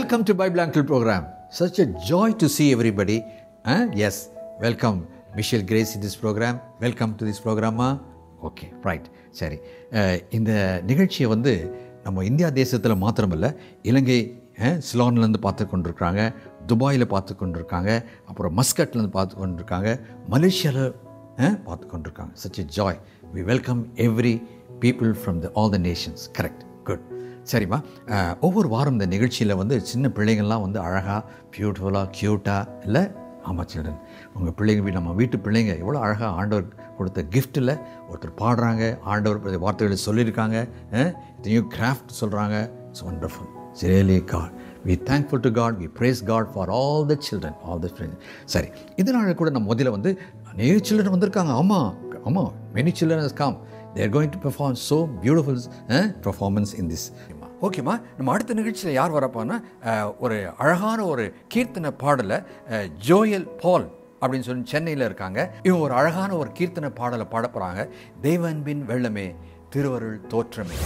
Welcome to Bible Uncle program. Such a joy to see everybody. Yes, welcome Michelle Grace in this program. Welcome to this program. Okay, right. சரி, இந்த நிகழ்ச்சியை வந்து நம்ம India தேசத்தில் மாத்திரமல்ல, இலங்கை சிலோன்லேருந்து பார்த்து கொண்டிருக்காங்க, துபாயில் பார்த்து கொண்டிருக்காங்க, அப்புறம் மஸ்கட்லேருந்து பார்த்து கொண்டிருக்காங்க, மலேசியாவில் பார்த்து கொண்டிருக்காங்க. Such a joy. We welcome every people from all the nations. Correct. Good. சரிம்மா, ஒவ்வொரு வாரம் இந்த நிகழ்ச்சியில் வந்து சின்ன பிள்ளைங்கள்லாம் வந்து அழகாக பியூட்டிஃபுல்லாக க்யூட்டாக இல்லை, ஆமாம் சில்ட்ரன், உங்கள் பிள்ளைங்க நம்ம வீட்டு பிள்ளைங்க எவ்வளோ அழகாக ஆண்டவர் கொடுத்த கிஃப்ட்டில் ஒருத்தர் பாடுறாங்க, ஆண்டவர் வார்த்தைகளை சொல்லியிருக்காங்க, நியூ கிராஃப்ட் சொல்கிறாங்க. It's wonderful. Really God, we thankful to God, we praise God for all the children, all the friends. சரி, இதனால் கூட நம்ம முதல்ல வந்து நிறைய சில்ட்ரன் வந்திருக்காங்க. ஆமாம், many children has come. They are going to perform so beautiful performance in this. ஓகேம்மா, நம்ம அடுத்த நிகழ்ச்சியில் யார் வரப்பான்னா, ஒரு அழகான ஒரு கீர்த்தனை பாடலை ஜோயல் பால் அப்படின்னு சொல்லி சென்னையில் இருக்காங்க. இவங்க ஒரு அழகான ஒரு கீர்த்தனை பாடலை பாட போகிறாங்க. தெய்வன்பின் வெள்ளமே திருவருள் தோற்றமே.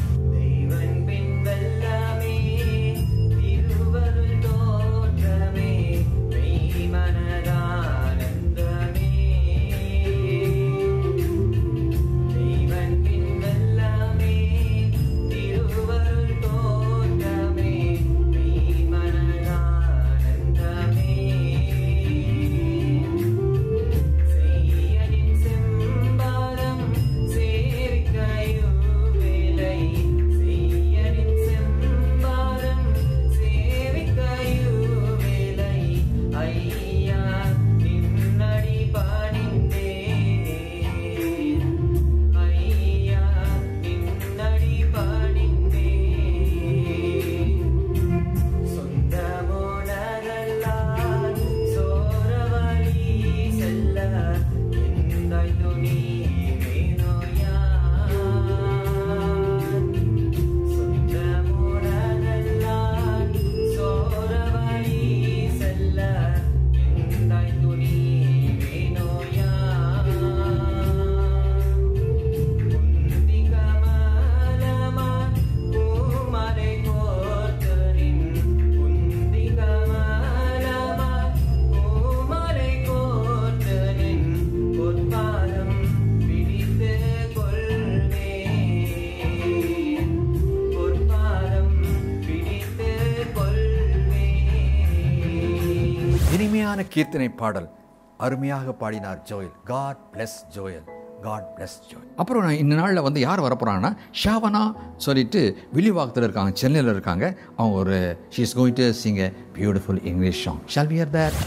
இனிமையான கீர்த்தனை பாடல் அருமையாக பாடினார் Joel. God bless Joel, God bless Joel. அப்புறம் இந்த நாளில் வந்து யார் வரப்போகிறாங்கன்னா, ஷாவனா சொல்லிட்டு வில்லிவாக்கத்தில் இருக்காங்க, சென்னையில் இருக்காங்க. அவங்க ஒரு she is going to sing a beautiful English song. Shall we hear that?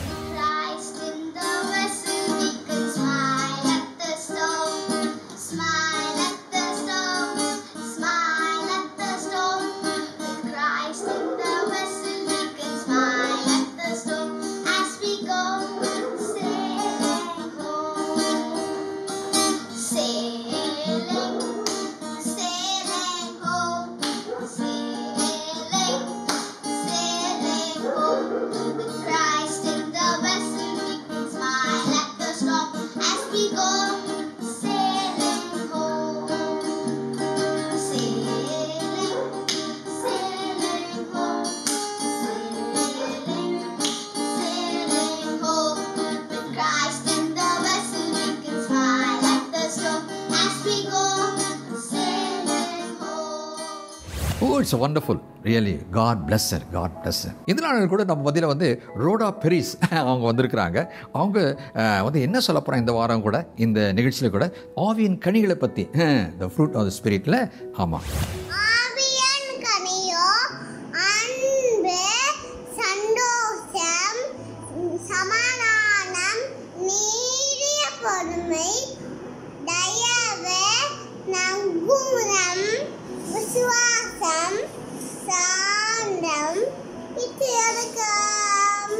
It's wonderful, really. God bless her, God bless her. இதனால கூட நம்ம மத்தியில் வந்து ரோடா பெரிஸ் அவங்க வந்திருக்கிறாங்க. அவங்க வந்து என்ன சொல்ல போகிறாங்க இந்த வாரம் கூட, இந்த நிகழ்ச்சியில் கூட ஆவியின் கனிகளை பற்றி, the fruit of the spiritல. ஆமாம், ஆவியின் கனியோ அன்பு, சந்தோஷம், சமாதானம், நீடிய பொறுமை, தயவு, நற்குணம், விசுவாசம், சாந்தம், இரக்கம்.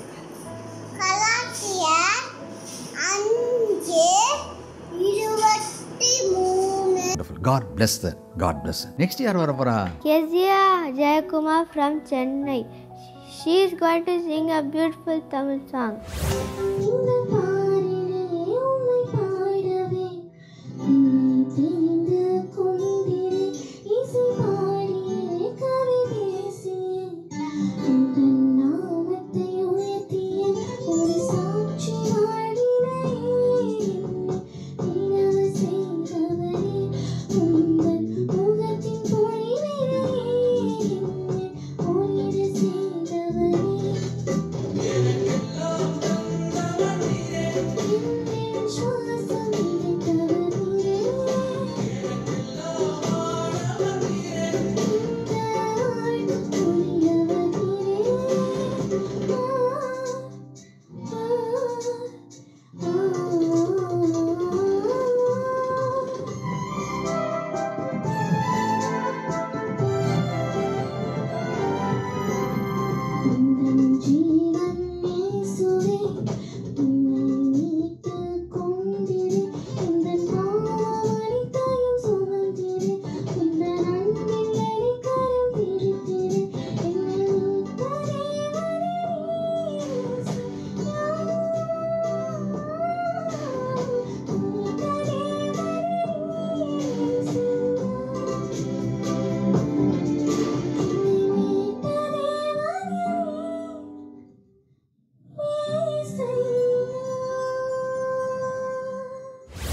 கலாத்தியர் 5:23. God bless her, God bless her. Next யார் வர போறா? Kezia Jayakumar from Chennai. She is going to sing a beautiful Tamil song.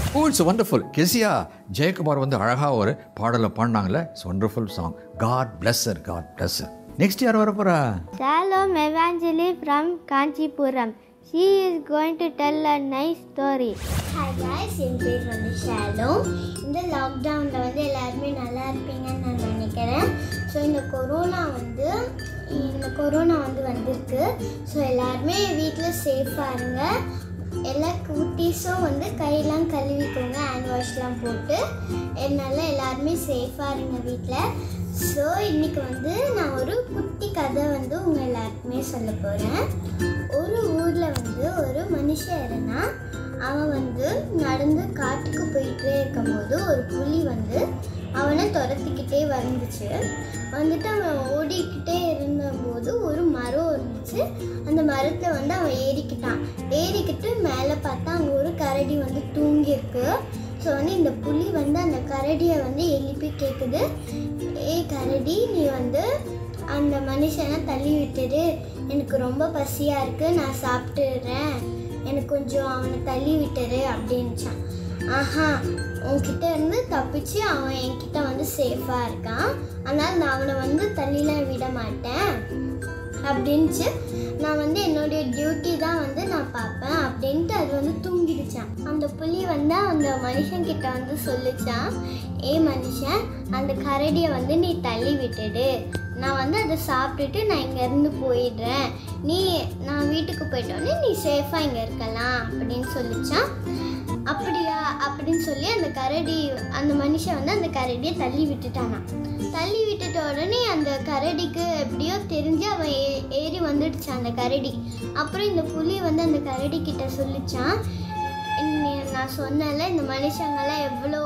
Oh it's wonderful. Kezia Jayakumar வந்து அழகாக ஒரு பாடலை பாடினாங்களே. It's wonderful song. God bless her, God bless her. Next யார் வர போகிறா? Shalom Evangeline from Kanchipuram. She is going to tell a nice story. Hi guys, என் பேர் வந்து ஷாலோம். இந்த லாக்டவுனில் வந்து எல்லாருமே நல்லா இருப்பீங்கன்னு நான் நினைக்கிறேன். ஸோ இந்த கொரோனா வந்து வந்திருக்கு. ஸோ எல்லாருமே வீட்டில் சேஃபாக இருங்க. எல்லா குட்டீஸும் வந்து கையெல்லாம் கழுவிக்கோங்க, ஹேண்ட் வாஷ்லாம் போட்டு. அதனால எல்லாருமே சேஃபாக இருங்க வீட்டில். ஸோ இன்றைக்கி வந்து நான் ஒரு குட்டி கதை வந்து உங்கள் எல்லாருக்குமே சொல்ல போகிறேன். ஒரு ஊரில் வந்து ஒரு மனுஷன் இருந்தான். அவன் வந்து நடந்து காட்டுக்கு போயிட்டே இருக்கும்போது ஒரு புலி வந்து அவனை துரத்திக்கிட்டே வந்துச்சு. வந்துட்டு அவன் ஓடிக்கிட்டே இருந்தபோது ஒரு மரம் இருந்துச்சு. அந்த மரத்தை வந்து அவன் ஏறிக்கிட்டு மேலே பார்த்தா அங்கே ஒரு கரடி வந்து தூங்கியிருக்கு. ஸோ வந்து இந்த புலி வந்து அந்த கரடியை வந்து எழுப்பி கேட்குது, கரடி, நீ வந்து அந்த மனுஷனை தள்ளி விட்டுடு, எனக்கு ரொம்ப பசியாக இருக்குது, நான் சாப்பிட்டுடுறேன், எனக்கு கொஞ்சம் அவனை தள்ளி விட்டுரு அப்படின்ச்சான். உன்கிட்ட இருந்து தப்பிச்சு அவன் என்கிட்ட வந்து சேஃபாக இருக்கான், அதனால் நான் அவனை வந்து தள்ளிலாம் விட மாட்டேன் அப்படின்ச்சு. நான் வந்து என்னுடைய டியூட்டி தான் வந்து நான் பார்ப்பேன் அப்படின்ட்டு அது வந்து தூங்கிடுச்சான். அந்த புலி வந்து அந்த மனுஷன்கிட்ட வந்து சொல்லிச்சான், மனுஷன், அந்த கரடியை வந்து நீ தள்ளி விட்டுடு, நான் வந்து அதை சாப்பிட்டுட்டு நான் இங்கேருந்து போயிடுறேன், நான் வீட்டுக்கு போயிட்டோன்னே நீ சேஃபாக இங்கே இருக்கலாம் அப்படின்னு சொல்லிச்சான். அப்படியா அப்படின்னு சொல்லி அந்த மனுஷன் வந்து அந்த கரடியை தள்ளி விட்டுட்டானா. தள்ளி விட்டுட்ட உடனே அந்த கரடிக்கு எப்படியோ தெரிஞ்சு அவன் ஏறி வந்துடுச்சான் அந்த கரடி. அப்புறம் இந்த புலி வந்து அந்த கரடி கிட்ட சொல்லிச்சான், நான் சொன்னல இந்த மனுஷங்கெல்லாம் எவ்வளோ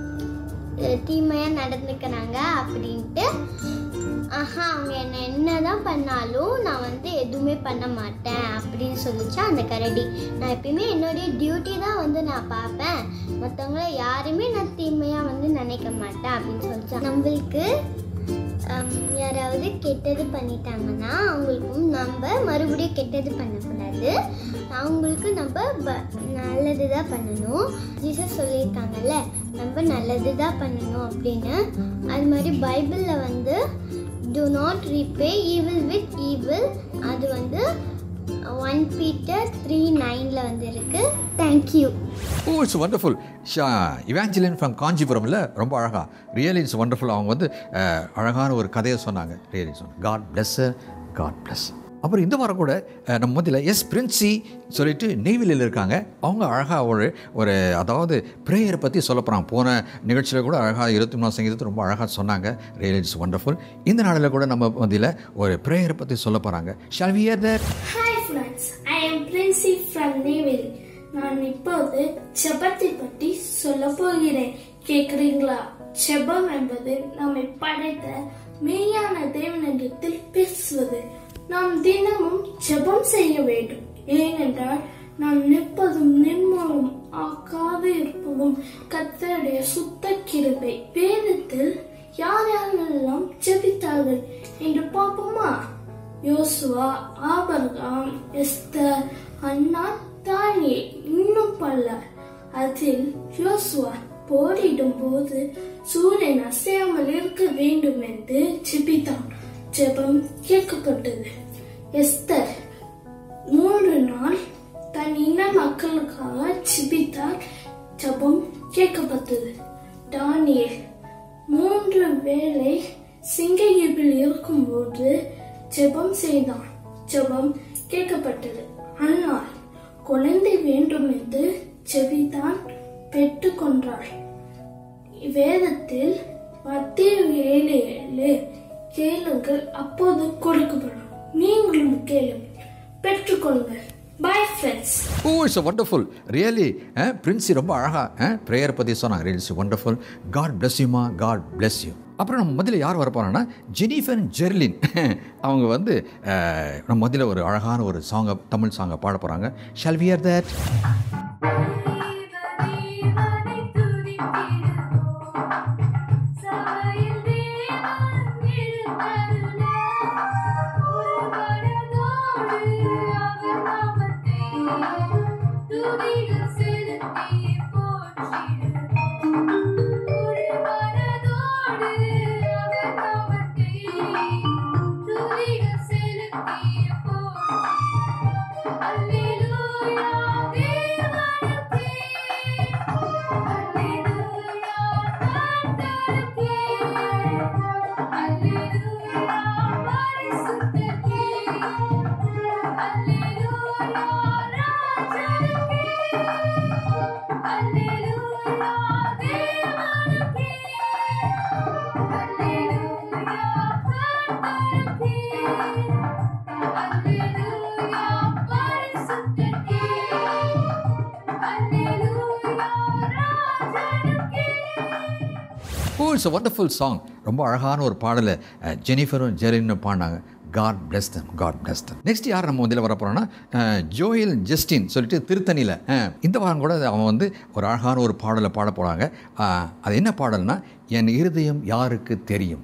தீமையாக நடந்துக்கிறாங்க அப்படின்ட்டு. அவங்க என்னதான் பண்ணாலும் நான் வந்து எதுவுமே பண்ண மாட்டேன் அப்படின்னு சொல்லிச்சா அந்த கரடி. நான் எப்பயுமே என்னுடைய டியூட்டி தான் வந்து நான் பார்ப்பேன், மற்றவங்கள யாருமே நான் தீமையாக வந்து நினைக்க மாட்டேன் அப்படின்னு சொல்லிச்சா. நம்மளுக்கு யாராவது கெட்டது பண்ணிட்டாங்கன்னா அவங்களுக்கும் நம்ம மறுபடியும் கெட்டது பண்ணக்கூடாது, அவங்களுக்கு நம்ம நல்லது தான் பண்ணணும். ஜீசஸ் சொல்லியிருக்காங்கல்ல, நம்ம நல்லது தான் பண்ணணும் அப்படின்னு. அது மாதிரி பைபிளில் வந்து do not repay evil with evil, அது வந்து 1 Peter 3:9 வந்து இருக்கு. Thank you. Oh it's wonderful. Evangeline from காஞ்சிபுரமில் ரொம்ப அழகாக, ரியலி இட்ஸ் வண்டர்ஃபுல். அவங்க வந்து அழகான ஒரு கதையை சொன்னாங்க. ரியலி சொன்னாங்க, காட் பிளஸ், காட் பிளஸ். அப்புறம் இந்த வாரம் கூட நம்ம மத்தியில் எஸ் பிரின்சி சொல்லிட்டு நெய்வேலியில் இருக்காங்க. அவங்க அழகாக ஒரு அதாவது ப்ரேயரை பற்றி சொல்ல போகிறாங்க. போன நிகழ்ச்சியில் கூட அழகாக 23 சங்கீதத்தை ரொம்ப அழகாக சொன்னாங்க. Really it's wonderful. இந்த நாளில் கூட நம்ம மத்தியில் ஒரு ப்ரேயரை பற்றி சொல்ல போகிறாங்க. Shall we hear that? Hi friends, I am Princey from Neyveli. நான் இப்போது ஜெபத்தை பற்றி சொல்ல போகிறேன். கேட்குறீங்களா? ஜெபம் என்பது நம்மை படைத்த மெய்யான தேவனிடத்தில் பேசுவது. நாம் தினமும் ஜெபம் செய்ய வேண்டும். ஏனென்றால் நாம் நிற்பதும் நிர்மூலம் ஆக்காது இருப்பதும் கர்த்தருடைய சுத்த கிருபை. வேதத்தில் யார் யாரெல்லாம் ஜெபித்தார்கள் என்று பார்ப்போமா? யோசுவா, ஆபிரகாம், எஸ்தர், அன்னா, தானியேல், இன்னும் பலர். அதில் யோசுவா போரிடும் போது சூரியன் அசையாமல் இருக்க வேண்டும் என்று ஜெபித்தான். ஜெபம் கேட்கப்பட்டது. எஸ்தர் 3 நாள் தன் இன மக்களுக்காக ஜெபித்தார். ஜெபம் கேட்கப்பட்டது. தானியேல் 3 வேளை சிங்ககிபில் இருக்கும்போது ஜெபம் செய்தான். ஜெபம் கேட்கப்பட்டது. ஆனால் குழந்தை வேண்டும் என்று ஜெபித்தான், பெற்றுக் கொண்டாள். வேதத்தில் மத்தேயு 7:7 கேளுங்கள் அப்போது கொடுக்கப்படும், நீங்களும் கேளுங்கள் பெற்றுக்கொள்ளுங்கள். Bye friends. Oh it's wonderful. Really Princy ரொம்ப அழகாக ப்ரேயரை பற்றி சொன்னாங்க. Really it's wonderful. God bless யூமா, காட் பிளஸ் யூ. அப்புறம் நம்ம முதல்ல யார் வரப்போறாங்கன்னா ஜெனிஃபர் ஜெர்லின். அவங்க வந்து நம்ம முதல்ல ஒரு அழகான ஒரு சாங்கை, தமிழ் சாங்கை பாட போகிறாங்க. Shall we hear that? It's a wonderful song. ரொம்ப அழகான ஒரு பாடலை ஜெனிஃபரும் ஜெரினும் பாடினாங்க. God bless them, God bless them. Next யார் நம்ம வந்து வர போகிறோன்னா ஜோயல் ஜஸ்டின் சொல்லிட்டு திருத்தணியில் இந்த வாரம் கூட அவன் வந்து ஒரு அழகான ஒரு பாடலை பாட போகிறாங்க. அது என்ன பாடல்னா, என் இருதயம் யாருக்கு தெரியும்.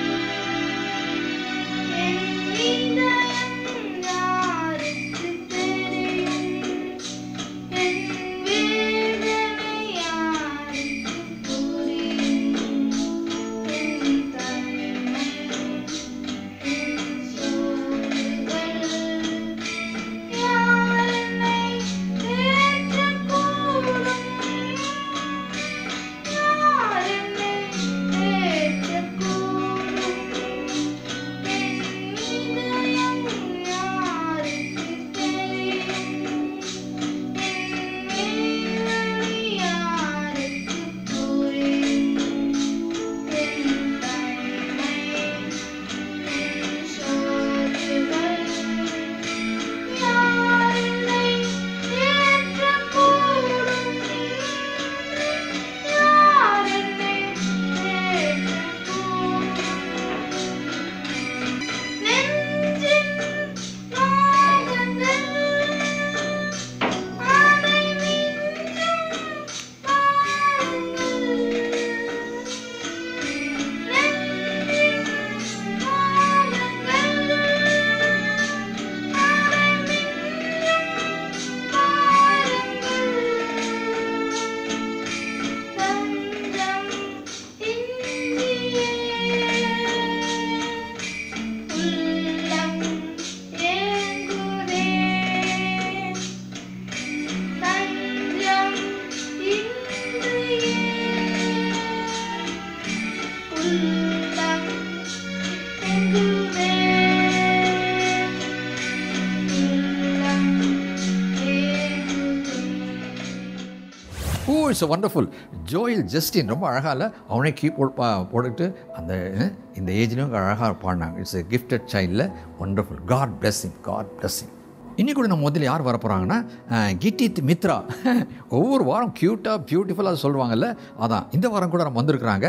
It's wonderful. ஜோயல் ஜஸ்டின் ரொம்ப அழகாக இல்லை, அவனே கீபோர்ட் போட்டுட்டு அந்த இந்த ஏஜ்லேயும் அழகாக பாடினாங்க. இட்ஸ் எ கிஃப்டட் சைல்டில் wonderful. God blessing, God blessing. இன்னி கூட நம்ம முதல்ல யார் வர போகிறாங்கன்னா கிட்டித் மித்ரா. ஒவ்வொரு வாரம் க்யூட்டாக பியூட்டிஃபுல்லாக சொல்லுவாங்கல்ல, அதான் இந்த வாரம் கூட நம்ம வந்திருக்கிறாங்க.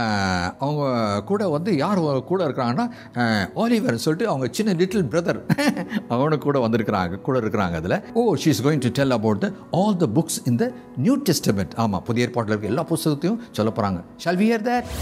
அவங்க கூட வந்து யார் கூட இருக்கிறாங்கன்னா ஆலிவர் சொல்லிட்டு அவங்க சின்ன லிட்டில் பிரதர் அவனு கூட இருக்கிறாங்க அதில். She is going to tell about all the books in the New Testament. ஆமாம், புதிய ஏற்பாட்டில் இருக்க எல்லா புத்தகத்தையும் சொல்ல போகிறாங்க. Shall we hear that?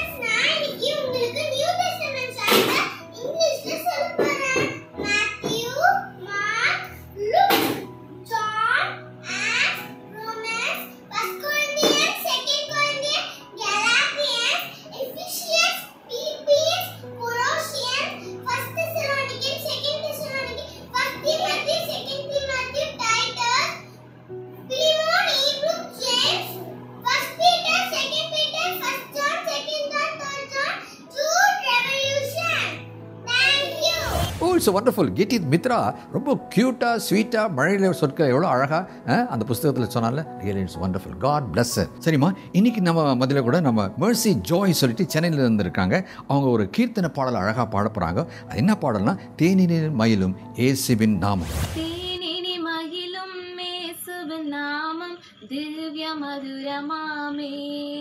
It's wonderful. கிட்டித் மித்ரா ரொம்ப க்யூட்டாக ஸ்வீட்டாக மழையில் சொற்கள் எவ்வளோ அழகாக அந்த புத்தகத்தில் சொன்னால. Really it's wonderful. God bless. சரிம்மா, இன்றைக்கி நம்ம மதியில் கூட நம்ம மெர்சி ஜாய் சொல்லிட்டு சென்னையில் இருந்திருக்காங்க. அவங்க ஒரு கீர்த்தனை பாடல் அழகாக பாட போகிறாங்க. அது என்ன பாடல்னா, தேனினில் மயிலும் ஏசுவின் நாமம். தேனினி மகிழும் ஏசுவின் நாமம் திவ்ய மதுரமாமே.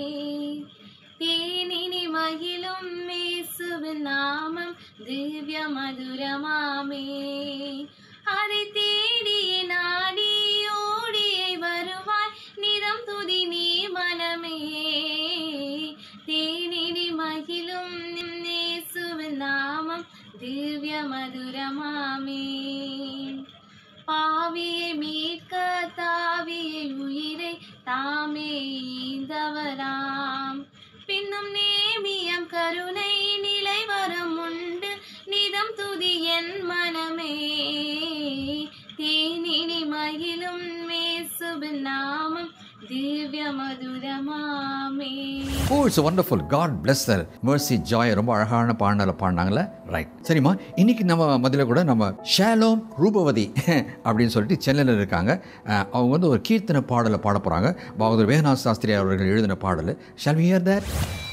தேனினி மகிழும் இயேசுவின் நாமம் திவ்ய மதுரமாமே. அதை தேடியே நாடி ஓடியே வருவாய் நிதம் துதி நீ மனமே. தேனினி மகிழும் இயேசுவின் நாமம் திவ்ய மதுரமாமே. பாவியை மீட்க தாவியை உயிரை தாமே ஈந்தவராம். பின்னும் நேமியம் கருணை நிலை வரம் உண்டு நிதம் துதி என் மனமே. தேனினி மகிழும் இயேசுவின் நாமம் திவ்ய மதுரமாமே. It's wonderful. காட் பிளஸ் தர். மெர்சி ஜாய் ரொம்ப அழகான பாடினாங்களே. ரைட். சரிம்மா, இன்னைக்கு நம்ம மதியில் கூட நம்ம ஷாலோம் ரூபவதி அப்படின்னு சொல்லிட்டு சென்னையில் இருக்காங்க. அவங்க வந்து ஒரு கீர்த்தனை பாடலை பாட போகிறாங்க. பாகதூர் வேகநாத் சாஸ்திரி அவர்கள் எழுதின பாடல். Shall we hear that?